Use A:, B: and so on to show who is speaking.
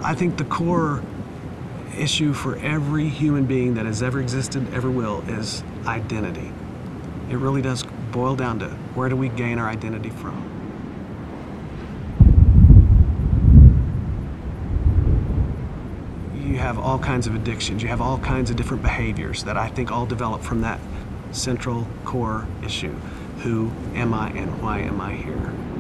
A: I think the core issue for every human being that has ever existed, ever will, is identity. It really does boil down to where do we gain our identity from? You have all kinds of addictions, you have all kinds of different behaviors that I think all develop from that central core issue. Who am I and why am I here?